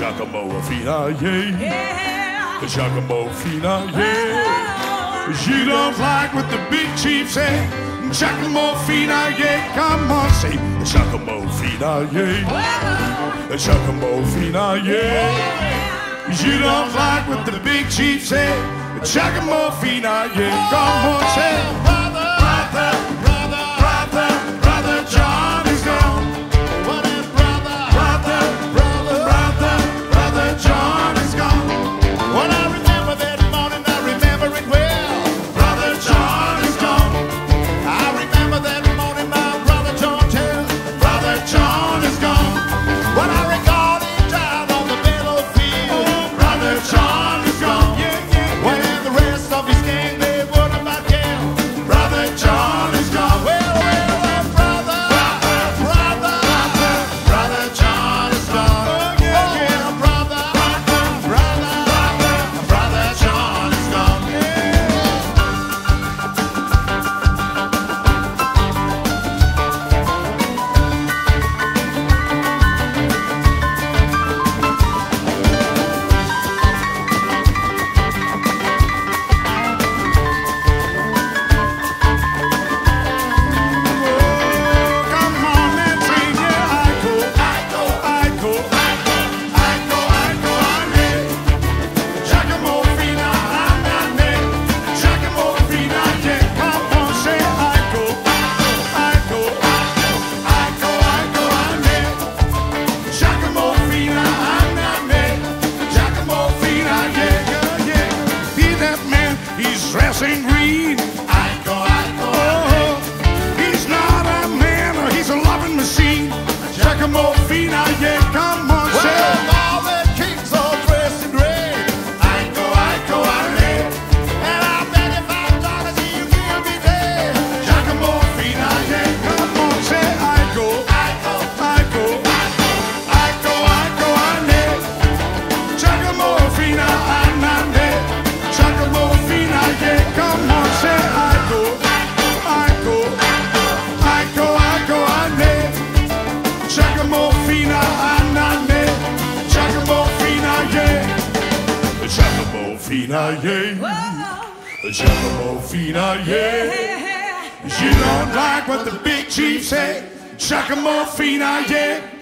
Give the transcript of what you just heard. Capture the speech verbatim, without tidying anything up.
Chacamorphina, yeah. Chacamorphina, yeah. She don't like what the big chief said. Chacamorphina, yeah. Come on, say Chacamorphina, yeah. Chacamorphina, yeah. She don't like what the big chief said. Chacamorphina, yeah. Come on, say brother, brother, brother, brother, brother John is gone. What is brother, brother, brother, brother, brother John is gone. When I remember that morning, I remember it well. Brother John is gone. I remember that morning, my brother John tell. Brother John is gone. When I recall him died on the battlefield. Brother John is gone. When the rest of his gang they would about kill. Brother John is gone. Well, well, well, brother, brother, brother, brother John is gone. Oh yeah, brother, brother, brother, brother John is gone. Come on and sing, yeah. I go, I go, I go, I go, I go, I go, I'm in. Chacamorphina, I'm not in. Chacamorphina, yeah. Come on, say I go, I go, I go, I go, I'm in. Chacamorphina, I'm not in. Chacamorphina, yeah, yeah, yeah. Be that man, he's dressing green. I go, I go, I go. He's not a man, or he's a loving machine. Chacamorphina, yeah, come on, say all the kings all dressed in gray. I go, I go, I live. And I bet if I thought I see you, you'll be dead. Chacamorphina, yeah, come on, say I go, I go, I go, I go, I go, I live. Chacamorphina, I'm not dead. Chacamorphina, yeah, come on, say I go, I go, I go, I go, I live. Chacamorphina, I'm not dead. Chacamorphina, yeah. Chacamorphina, yeah. Chacamorphina, yeah. She don't like what the big chief said. Chacamorphina, yeah.